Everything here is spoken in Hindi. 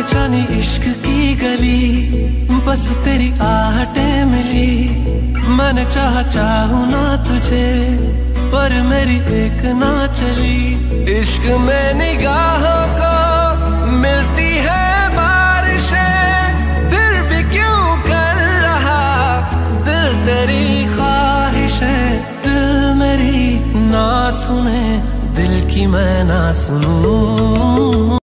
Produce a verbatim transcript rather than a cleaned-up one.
जानी इश्क की गली, बस तेरी आहटें मिली। मैंने चाहा चाहूं ना तुझे, पर मेरी एक ना चली। इश्क में निगाहों को मिलती है बारिशें, फिर भी क्यों कर रहा दिल तेरी ख्वाहिशें। दिल मेरी ना सुने, दिल की मैं ना सुनूं।